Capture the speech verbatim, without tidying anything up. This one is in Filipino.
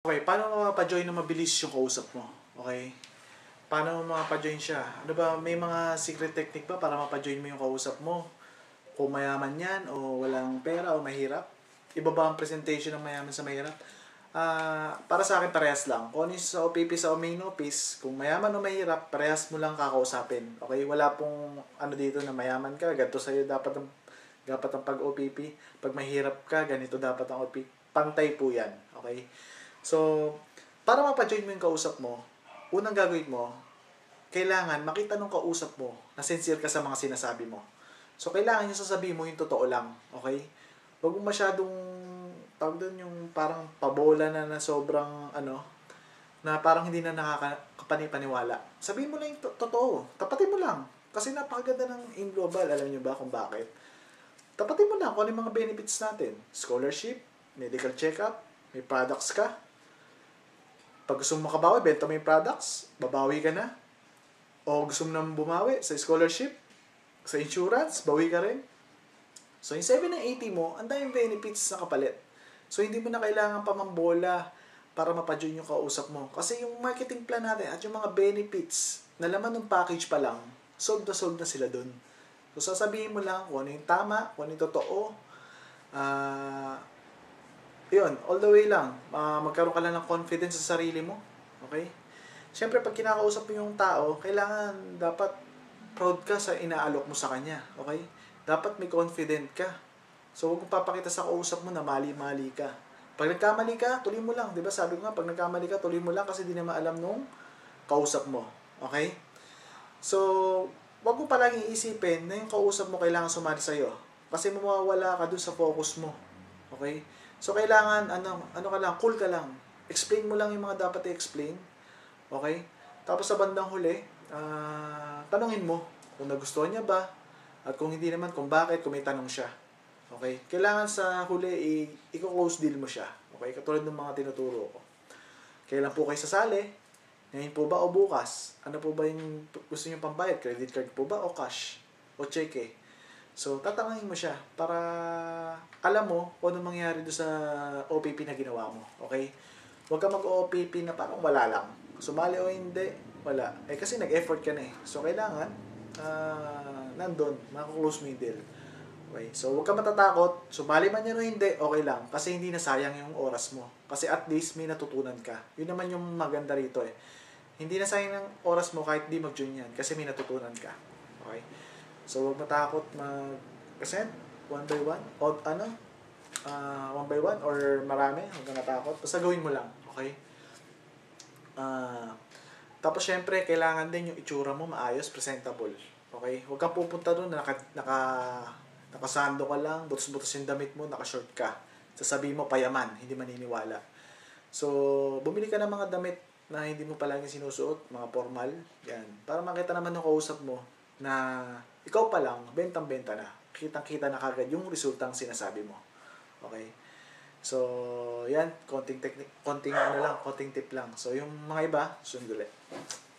Okay, paano mo mapa-join na mabilis yung kausap mo? Okay? Paano mo mapa-join siya? Ano ba, may mga secret technique ba para mapa-join mo yung kausap mo? Kung mayaman yan, o walang pera, o mahirap? Iba ba ang presentation ng mayaman sa mahirap? Ah, para sa akin, parehas lang. Kung ano yung sa O P P sa o main office, kung mayaman o mahirap, parehas mo lang kakausapin. Okay? Wala pong ano dito na mayaman ka, ganito sa'yo dapat ang, dapat ang pag-O P P. Pag mahirap ka, ganito dapat ang O P P. Pantay po yan. Okay? So, para mapa-join mo yung kausap mo, unang gagawin mo, kailangan makita nung kausap mo na sincere ka sa mga sinasabi mo. So, kailangan yung sasabihin mo yung totoo lang. Okay? Huwag mo masyadong, tawag doon yung parang pabola na na sobrang, ano, na parang hindi na nakakapani-paniwala. Sabihin mo lang yung to- totoo. Tapatin mo lang. Kasi napakaganda ng in global. Alam nyo ba kung bakit? Tapatin mo lang kung ano yung mga benefits natin. Scholarship, medical check-up, may products ka. Pag gusto mo makabawi, benta mo yung products, babawi ka na. O gusto mo naman bumawi sa scholarship, sa insurance, bawi ka rin. So, yung seven and eighty mo, ang daming benefits na kapalit. So, hindi mo na kailangan pa mambola para mapadyon yung kausap mo. Kasi yung marketing plan natin at yung mga benefits na laman ng package pa lang, sold na sold na sila dun. So, sasabihin mo lang kung ano yung tama, kung ano yung totoo. Ah... Uh, yun, all the way lang. Uh, magkaroon ka lang ng confidence sa sarili mo. Okay? Siyempre, pag kinakausap mo yung tao, kailangan dapat proud ka sa inaalok mo sa kanya. Okay? Dapat may confident ka. So, huwag mong papakita sa kausap mo na mali-mali ka. Pag nagkamali ka, tuloy mo lang. Diba? Sabi ko nga, pag nagkamali ka, tuloy mo lang kasi di na maalam nung kausap mo. Okay? So, huwag mo palaging isipin na yung kausap mo kailangan sumali sa'yo. Kasi mawawala ka dun sa focus mo. Okay? So, kailangan, ano, ano ka lang, cool ka lang. Explain mo lang yung mga dapat i-explain. Okay? Tapos sa bandang huli, uh, tanungin mo kung nagustuhan niya ba, at kung hindi naman, kung bakit, kung may tanong siya. Okay? Kailangan sa huli, i-close deal mo siya. Okay? Katulad ng mga tinuturo ko. Kailan po kayo sasali? Ngayon po ba o bukas? Ano po ba yung gusto niyo pambayad? Credit card po ba o cash? O cheque? So, tatanungin mo siya para alam mo kung ano mangyari doon sa O P P na ginawa mo. Okay? Huwag ka mag-O P P na parang wala lang. Sumali o hindi, wala. Eh kasi nag-effort ka na eh. So, kailangan, uh, nandun, makaklose mo yung deal. Okay? So, huwag ka matatakot. Sumali man yan o hindi, okay lang. Kasi hindi na sayang yung oras mo. Kasi at least may natutunan ka. Yun naman yung maganda rito eh. Hindi na sayang yung oras mo kahit di mag-join yan. Kasi may natutunan ka. Okay? So, huwag matakot mag-present one by one. O ano? Uh, one by one or marami. Huwag ka matakot. Basta gawin mo lang. Okay? Uh, tapos, syempre, kailangan din yung itsura mo maayos, presentable. Okay? Huwag kang pupunta doon na naka, naka, nakasando ka lang, butos-butos yung damit mo, naka-short ka. Sasabihin mo, payaman. Hindi maniniwala. So, bumili ka ng mga damit na hindi mo palagi sinusuot, mga formal. Yan. Para makita naman ng kausap mo na ikaw pa lang, bentang-benta na. Kitang-kita na kagad yung resultang sinasabi mo. Okay? So, yan. Konting technique, konting ano lang, konting tip lang. So, yung mga iba, sunduli.